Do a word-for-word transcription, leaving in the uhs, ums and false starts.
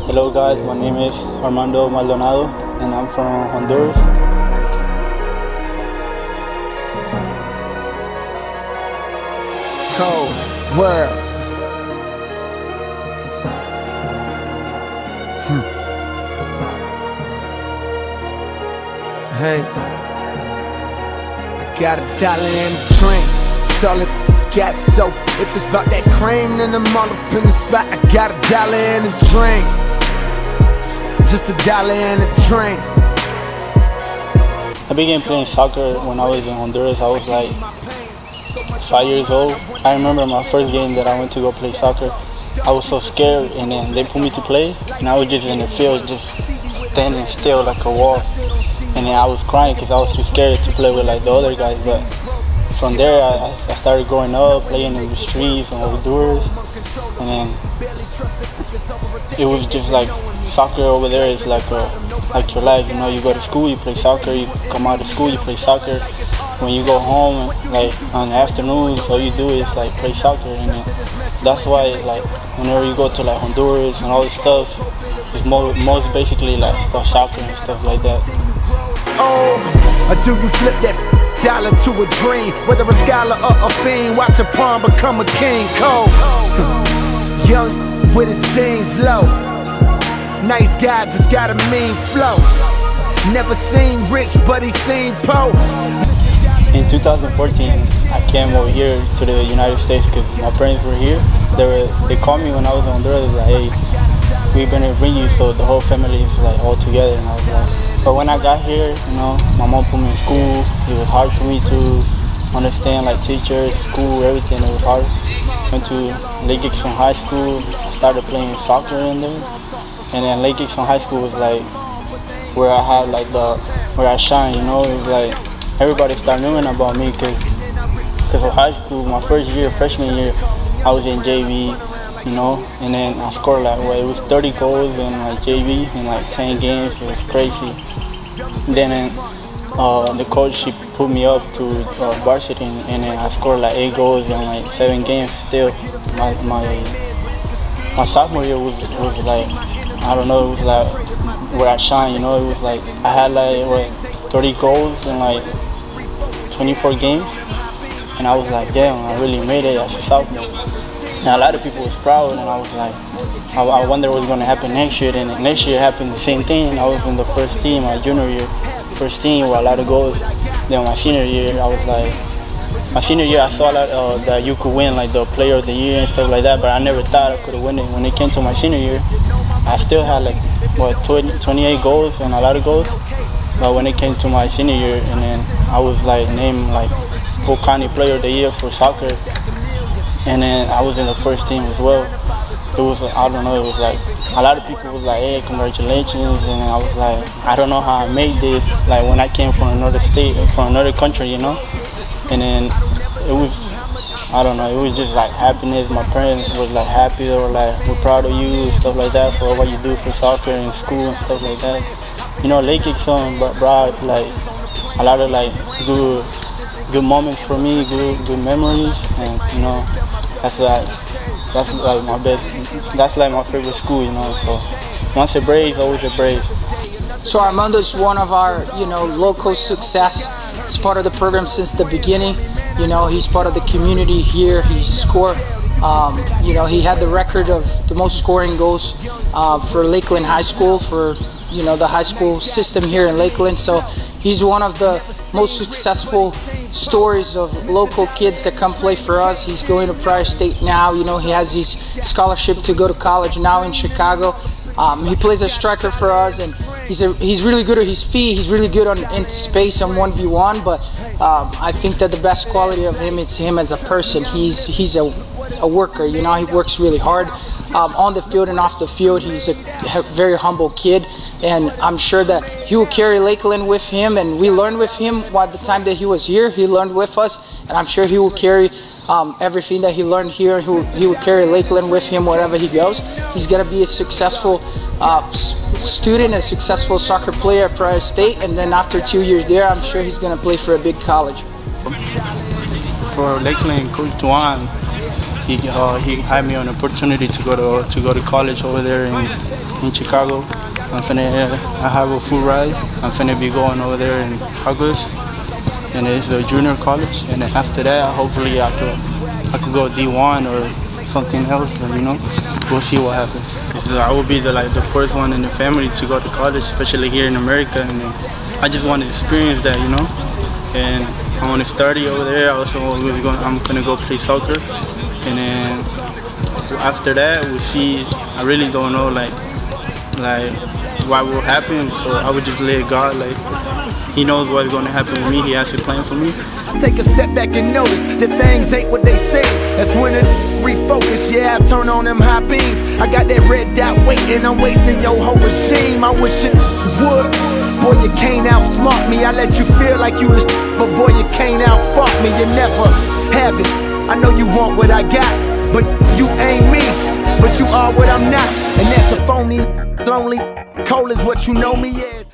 Hello guys, my name is Armando Maldonado and I'm from Honduras. Cold world. Hmm. Hey, I got a dollar in the drink, solid gas. So if it's about that cream, then I'm all up in the spot. I got a dollar in the drink, just a dollar in the drink. I began playing soccer when I was in Honduras. I was like five years old. I remember my first game that I went to go play soccer. I was so scared, and then they put me to play, and I was just in the field, just standing still like a wall. And then I was crying because I was too scared to play with like the other guys. But from there, I, I started growing up, playing in the streets in Honduras, and then it was just like soccer over there is like a like your life. You know, you go to school, you play soccer. You come out of school, you play soccer. When you go home, like on the afternoons, all you do is like play soccer, and then that's why like whenever you go to like Honduras and all this stuff, it's most, most basically like about soccer and stuff like that. Oh, or do you flip that dollar to a dream? Whether a scholar or a fiend, watch a pawn become a king. Cold, young with his jeans low, nice guy, just got a mean flow. Never seen rich, but he seen poor. In two thousand fourteen, I came over here to the United States because my parents were here. They were, they called me when I was in Honduras, like, hey, we're gonna bring you so the whole family is like all together. And I was like, but when I got here, you know, my mom put me in school. It was hard for me to understand like teachers, school, everything. It was hard. Went to Lake Gibson High School. I started playing soccer in there, and then Lake Gibson High School was like where I had like the where I shine. You know, it was like everybody started knowing about me because because of high school. My first year, freshman year, I was in J V, you know, and then I scored like, well, it was thirty goals in like J V in like ten games. It was crazy. Then uh, the coach, she put me up to uh, varsity, and then I scored like eight goals in like seven games. Still, my my my sophomore year was was like, I don't know, it was like where I shine. You know, it was like I had like what thirty goals in like twenty-four games, and I was like, damn, I really made it as a sophomore. And a lot of people was proud, and I was like, I, I wonder what's going to happen next year. And next year happened the same thing. I was in the first team, my junior year, first team with a lot of goals. Then my senior year, I was like, my senior year I saw that, uh, that you could win like the player of the year and stuff like that, but I never thought I could have won it. When it came to my senior year, I still had like, what, twenty-eight goals and a lot of goals. But when it came to my senior year, and then I was like named like Polk County Player of the Year for soccer, and then I was in the first team as well. It was, I don't know, it was like a lot of people was like, hey, congratulations, and I was like, I don't know how I made this. Like when I came from another state, from another country, you know, and then it was, I don't know, it was just like happiness. My parents was like happy. They were like, we're proud of you, stuff like that, for what you do for soccer and school and stuff like that. You know, Lake Gibson brought like a lot of like good, good moments for me, good, good memories, and you know, that's like that's like my best. That's like my favorite school, you know. So once a Braves, always a Braves. So Armando is one of our, you know, local success. He's part of the program since the beginning. You know, he's part of the community here. He scored. Um, you know, he had the record of the most scoring goals uh, for Lakeland High School, for you know the high school system here in Lakeland. So he's one of the most successful stories of local kids that come play for us. He's going to Prior State now. You know, he has his scholarship to go to college now in Chicago. Um, he plays a striker for us, and he's a, he's really good at his feet. He's really good on into space on one v one. But um, I think that the best quality of him is him as a person. He's he's a a worker. You know, he works really hard um, on the field and off the field. He's a very humble kid, and I'm sure that he will carry Lakeland with him. And we learned with him at the time that he was here. He learned with us, and I'm sure he will carry um, everything that he learned here. He will, he will carry Lakeland with him wherever he goes. He's gonna be a successful uh, student, a successful soccer player at Prior State, and then after two years there, I'm sure he's gonna play for a big college. For Lakeland, Coach Tuan, he uh, he had me an opportunity to go to to go to college over there in in Chicago. I'm finna I have a full ride. I'm finna be going over there in August, and it's a junior college. And then after that, hopefully I could I could go D one or something else. You know, we'll see what happens. I will be the like the first one in the family to go to college, especially here in America, and then I just want to experience that, you know. And I want to study over there. I also was going, I'm gonna go play soccer, and then after that we'll see. I really don't know like like what will happen, so I would just let God, like, He knows what's going to happen with me. He has a plan for me. Take a step back and notice that things ain't what they say. That's when it refocus. Yeah, I turn on them high beams. I got that red dot waiting. I'm wasting your whole regime. I wish it would. Boy, you can't outsmart me. I let you feel like you the sh but boy, you can't outfuck me. You never have it. I know you want what I got, but you ain't me. But you are what I'm not, and that's a phony, lonely, cold is what you know me as.